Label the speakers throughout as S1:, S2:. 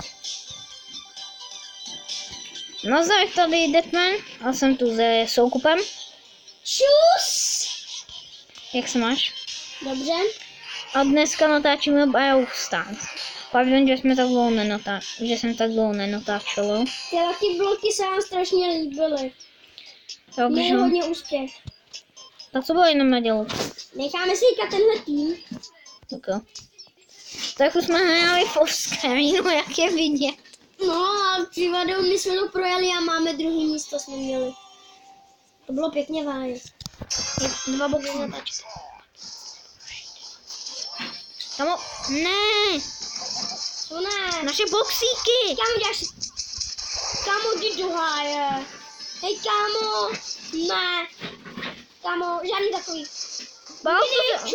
S1: No zdar tady Deadman, a jsem tu se Soukupem.
S2: Čus!
S1: Jak se máš?
S2: Dobře.
S1: A dneska natáčíme Biostar. Pardon, že jsme tak dlouho nenatáčelo.
S2: Tyhle ty bloky se vám strašně líbily. Měli
S1: Takže,
S2: hodně úspěch.
S1: tak co bylo jenom dělat?
S2: Necháme si říkat tenhle tým.
S1: Tak jo. Tak už jsme hráli v Oscarinu, jak je vidět.
S2: No a přívadou my jsme to projeli a máme druhý místo jsme měli. To bylo pěkně vážně.
S1: 2 boxy natáčet. Kamo, ne!
S2: To ne.
S1: Naše boxíky!
S2: Kámo, děláš... Kámo, jdi do háje. Hej, kámo. Ne. Kámo, žádný takový.
S1: Boxy.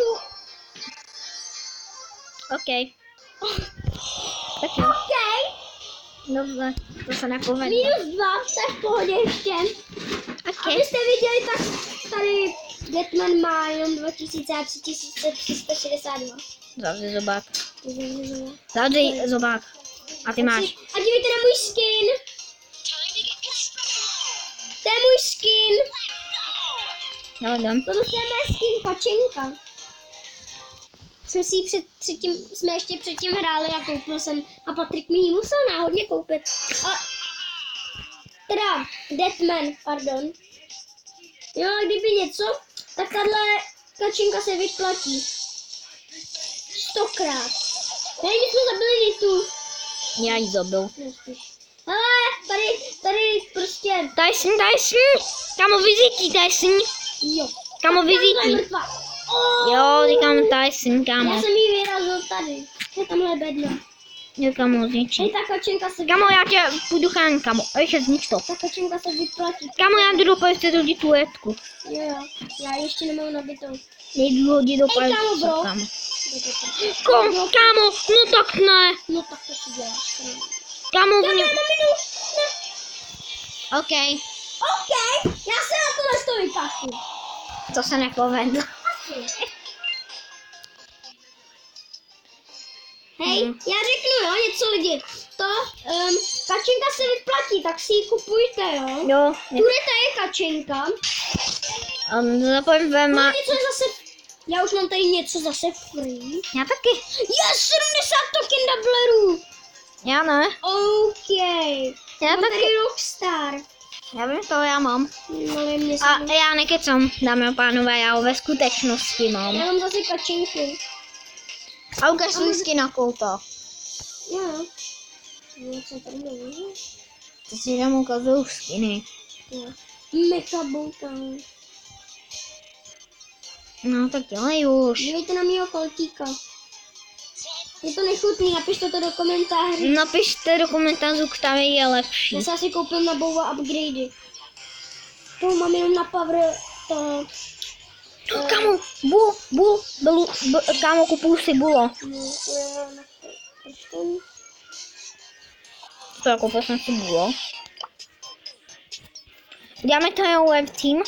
S1: OK. Tak jo.
S2: OK.
S1: Dobře, to se nepovedlo.
S2: -2, to je v pohodě ještě.
S1: OK.
S2: Abyste viděli, tak tady Deadman má jenom 2000 a 3362.
S1: Zavři zobák. Zavři zobák. A ty máš.
S2: A dívejte na můj skin. To je můj skin.
S1: Já dám.
S2: Tohle je mé skin Pačenka. Jsme ještě předtím hráli a koupil jsem. A Patrik mi ji musel náhodně koupit. A teda Deadman, pardon. Jo, a kdyby něco, tak tahle kačenka se vyplatí. 100krát. Tady jsme zabili Nitu.
S1: Já jí zabil.
S2: Ale tady prostě.
S1: Tyson! Kamo vyzítí, Tyson!
S2: Jo.
S1: Kamo vyzítí. Jo, říkám Tyson, kámo.
S2: Já jsem jí vyrazil tady. Je tamhle bedno.
S1: Jo, kamo, zničí.
S2: Hej, ta kačenka se
S1: Kamo, já tě půjdu chránit, kamo. Ještě znič to.
S2: Ta kačenka se vyplatí.
S1: Kamo, já jdu do palice hodit tu letku.
S2: Jo, já ještě nemám nabitou.
S1: Jdu hodit do
S2: Hej,
S1: palice,
S2: kámo, bro.
S1: kámo. Kámo, no tak ne.
S2: No tak to si děláš.
S1: Kámo,
S2: Já
S1: mě...
S2: na minu.
S1: OK,
S2: OK, já se na tohle to vykašlu.
S1: to se nepovedlo.
S2: Hej, já řeknu jo, něco lidi. To, kačenka se vyplatí, tak si ji kupujte, jo.
S1: Jo,
S2: Tureta je kačenka.
S1: zapojím ve
S2: No
S1: má...
S2: něco je zase, já už mám tady něco zase free.
S1: Já taky.
S2: Je 70 token doublerů.
S1: Já ne.
S2: OK.
S1: Já
S2: Mám
S1: taky.
S2: tady Rockstar.
S1: Já vím to, já mám.
S2: No, ale mě
S1: A já nekecám, dámy a pánové, já ho ve skutečnosti mám.
S2: já mám zase kačenku.
S1: A ukaž svůj skin na kouta.
S2: Jo. Co tady nemůže?
S1: Ty si tam ukazuju skiny.
S2: Jo. Mecha Bolkan.
S1: No tak dělej už.
S2: Dívejte na mýho koltíka. Je to nechutný, napište to do komentářů.
S1: Napište do komentářů, který je lepší.
S2: Já se asi koupím na Bouva upgradey. To mám jenom na power to.
S1: Kámo, kámo, kupuju si bulo. To jako koupil jsem si bulo. Děláme to jeho web team.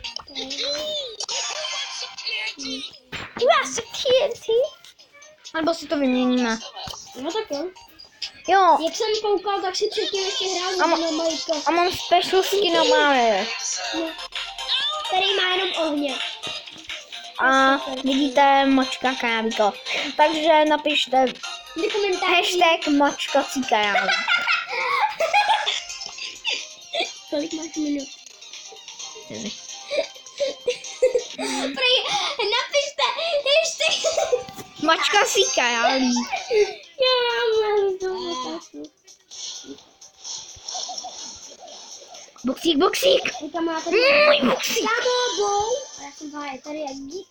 S1: Já se TNT. Nebo si to vyměníme.
S2: No tak jo.
S1: Jo.
S2: Jak jsem koukal, tak si předtím ještě hrál
S1: A
S2: na Malika.
S1: A mám special skin na Mario.
S2: Který má jenom ohně.
S1: A vidíte močka krávíko. Takže napište
S2: Do komentářů.
S1: hashtag močkací kráví.
S2: Kolik máš minut? Napište hashtag.
S1: Močkací kráví.
S2: Já mám to
S1: Boxík.
S2: tam máte
S1: Můj boxík.
S2: Kámo, a já jsem v háji, tady je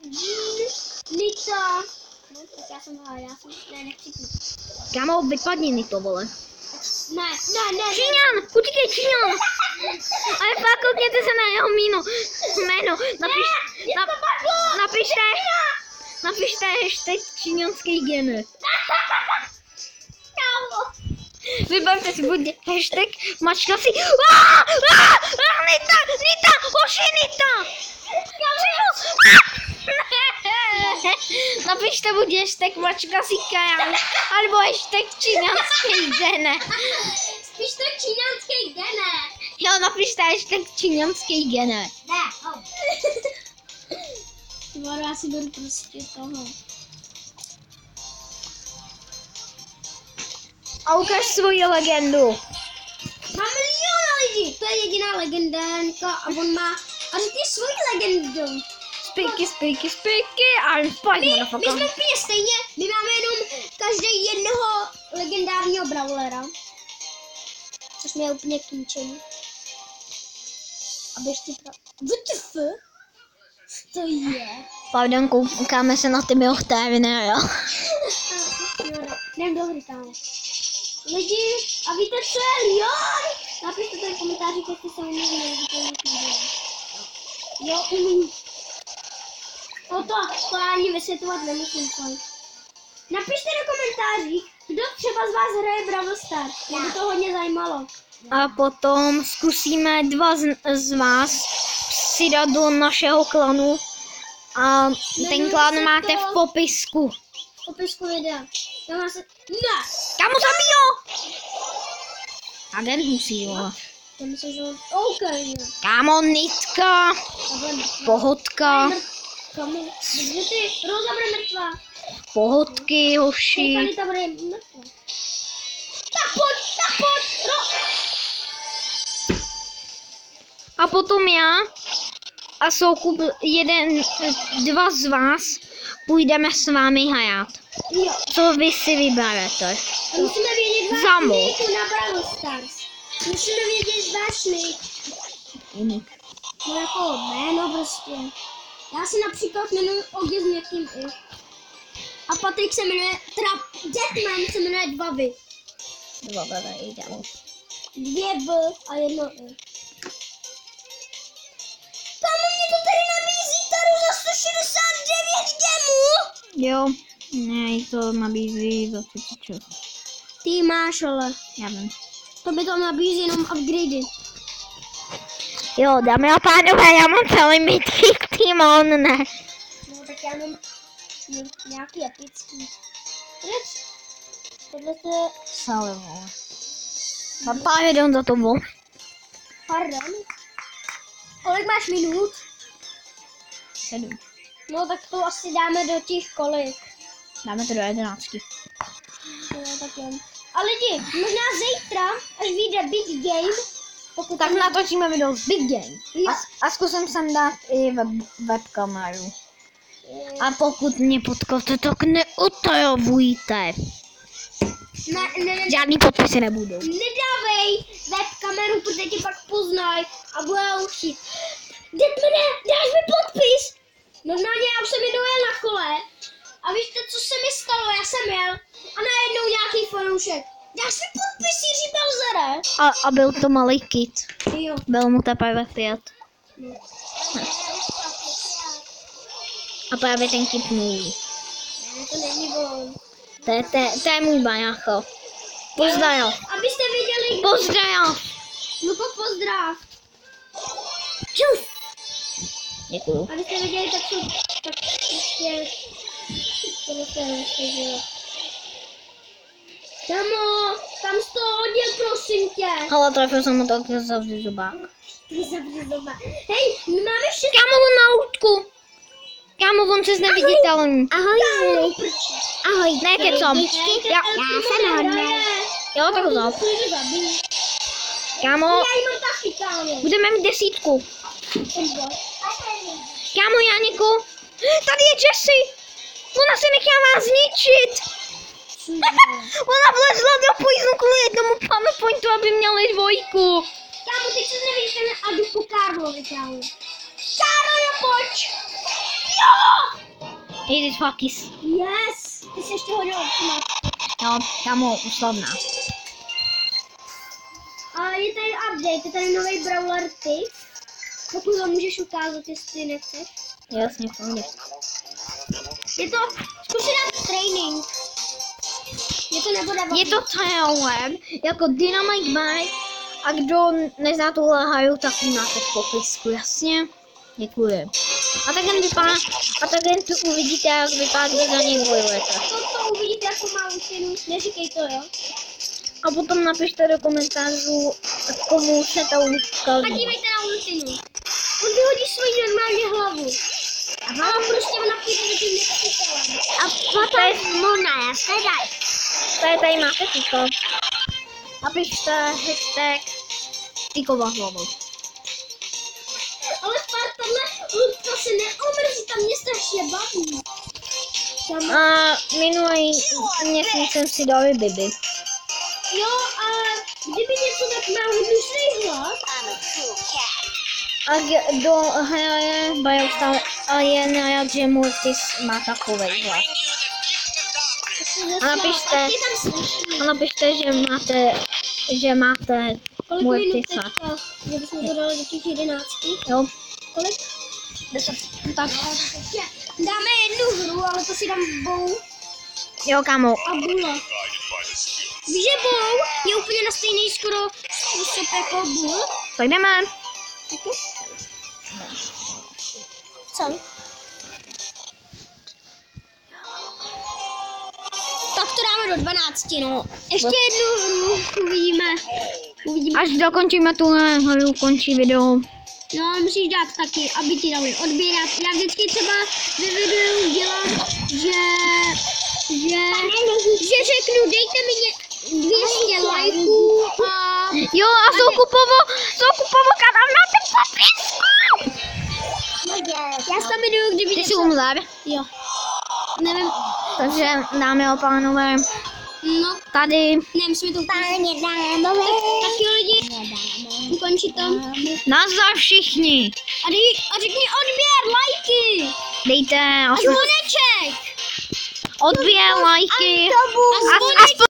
S2: Nita. No, tak já jsem v háji, nechci tu.
S1: Kámo, vypadni to, vole.
S2: Ne.
S1: Číňan, utíkej Číňan. Ale fakt, koukněte se na jeho jméno. Napište hashtag číňanský geny.
S2: Kámo.
S1: Vybavte si buď hashtag mačkací. Nita, hoši Nita. Napište buď hashtag mačka si Kajan, alebo hashtag číňanský gene.
S2: Spíš to čínánský gene.
S1: Jo, napište hashtag číňanský gene.
S2: Ne, Varu, já si beru prostě toho.
S1: A ukaž svoji legendu.
S2: Má miliona lidí, to je jediná legendárka a on má, a řekni svoji legendu.
S1: Spiky, I'm fine,
S2: My
S1: motherfucker.
S2: jsme úplně stejně, my máme jenom každý jednoho legendárního brawlera. Což mě je úplně k ničemu. A běž ty WTF? Co to je?
S1: Pardon, koukáme se na ty milchtáviny, jo?
S2: Jdem do hry, kámo. Lidi, a víte, co je Leon? Napište tady v komentářích, jestli se umí Jo, umím. No to já ani vysvětlovat nemusím. Napište do komentářích, kdo třeba z vás hraje Brawl Stars. Mě by to hodně zajímalo.
S1: A potom zkusíme dva z vás přidat do našeho klanu. A ten klan máte v popisku.
S2: V popisku videa. Já mám se... Ne!
S1: Kámo, zabíjo! Agent musí, jo.
S2: Já myslím, že on... OK, ne.
S1: Kámo, nitka,
S2: Takhle ne.
S1: pohodka,
S2: Kamu? Kde ty? Roza bude mrtvá.
S1: pohodky, hoši.
S2: Anita bude mrtvá. Tak pojď!
S1: A potom já a Soukup, dva z vás půjdeme s vámi hrát.
S2: Jo.
S1: Co vy si vyberete?
S2: A musíme vědět váš
S1: Zamo.
S2: nick na Brawl Stars. Musíme vědět váš nick. No jako jméno prostě. Já si například jmenuji Ogi s měkkým i. A Patrik se jmenuje, Deathman se jmenuje 2V. 2V a 1 I. Tam mě to tady nabízí taru za 169 gemů.
S1: Jo, ne, to nabízí za 36.
S2: Ty máš ale.
S1: Já vím.
S2: To by to nabízí jenom upgradey.
S1: Jo, dámy a pánové, já mám celý mythic tým, a on ne.
S2: No tak já mám nějaký epický. Tohle to je...
S1: Celý, vole. Pardon za to, vole.
S2: Pardon? Kolik máš minut?
S1: 7.
S2: No tak to asi dáme do těch kolik.
S1: Dáme to do 11.
S2: Jo, tak jen. A lidi, možná zítra, až vyjde Big Game, pokud
S1: Tak natočíme video z Big Game.
S2: Jo.
S1: A zkusím sem dát i webkameru. A pokud mě potkáte, tak neutajovujte.
S2: Ne,
S1: Žádný podpisy nebudou.
S2: nedávej webkameru, protože tě pak poznají a budou chtít. Deadmane, dáš mi podpis? Normálně já už jsem jednou jel na kole a víte, co se mi stalo? Já jsem jel a najednou nějaký fanoušek. Dáš mi podpis, Jiří Bowsere?
S1: A byl to malý kid.
S2: Jo.
S1: Byl mu teprve 5. A právě ten kid mluví.
S2: Ne, to není on.
S1: To je můj bajácho. Pozdrav.
S2: Abyste viděli,
S1: Pozdrav.
S2: Luko, pozdrav.
S1: Čus. Děkuju.
S2: Abyste viděli, tak prostě, tohle se rozsežilo. Kamo, tam z toho hodil, prosím tě.
S1: Ale trefil jsem mu taky zavřít zubák.
S2: Zavři zuba. Hej, my máme všechno.
S1: Kámo, on na loutku. Kámo, on se zneviditelný.
S2: Ahoj.
S1: Ahoj, ne kecom. Já
S2: jsem hodně.
S1: Jo, tak ho zav. Kámo,
S2: Já jí mám taky, kámo.
S1: budeme mít 10. Kámo, Janiku. Tady je Jessie. Ona se nechává zničit. Ona vlezla do poiznu kvůli jednomu PowerPointu, aby měli 2.
S2: Kámo, teď se nevidíte a jdu po Karlovi, kámo. Karlo, pojď. Jo!
S1: It is fuckis.
S2: Yes. Ty jsi ještě hodil automat.
S1: Jo, kámo, uslavná.
S2: A je tady update, je tady nový brawler ty. Pokud ho můžeš ukázat, jestli nechceš.
S1: Jasně, pojď.
S2: Je to, zkus si dát training. Je to nebude
S1: Je to Tailweb, jako Dynamite Bike. A kdo nezná tuhle haju, tak ji máte v popisku, jasně? Děkuji. A takhle tu uvidíte, jak vypadá, když za něj bojujete.
S2: To uvidíte jako malou cenu, neříkej to, jo?
S1: A potom napište do komentářů, komu se ta úzka
S2: A
S1: líbí.
S2: dívejte na Lucinu. On vyhodí svoji normálně hlavu. Aha. A prostě ona půjde za tím nepřítélem.
S1: A potom Mona, sedaj. Tady máte Tyko. Napište hashtag Tykova hlava.
S2: Ale fakt, tahle Lucka se neomrzí, tam mě strašně baví.
S1: A minulý měsíc jsem si dal Bibi.
S2: Jo, a kdyby něco, tak má hodný hlas.
S1: A kdo hraje Biostar a je najat, že Mortis má takovej hlas. A napište, že máte
S2: Kolik minut
S1: Mortisa.
S2: teďka? Že bychom to dali do těch 11.
S1: Jo.
S2: Kolik?
S1: 10. Tak.
S2: Dáme jednu hru, ale to si dám Bow
S1: Jo, kámo.
S2: a Bula. Víš, že Bow je úplně na stejný skoro způsob jako Bull?
S1: Tak jdeme.
S2: Co? Tak to dáme do 12, no. Ještě jednu hru uvidíme.
S1: Až dokončíme tuhle hru, končí video.
S2: No, musíš dát taky, aby ti dali odbírat. Já vždycky třeba ve videu dělám, že řeknu, dejte mi 200 lajků a...
S1: Jo, a Soukupovo kanál na ten popisku.
S2: Já tam jdu, kdyby
S1: Ty jsi umřel.
S2: Jo. Nevím,
S1: Takže, dámy a pánové,
S2: no,
S1: tady
S2: ne, musíme to tak jo lidi, ukončí to.
S1: nazdar všichni.
S2: A řekni odběr, lajky
S1: Dejte
S2: a zvoneček.
S1: odběr, lajky
S2: A zvoneček.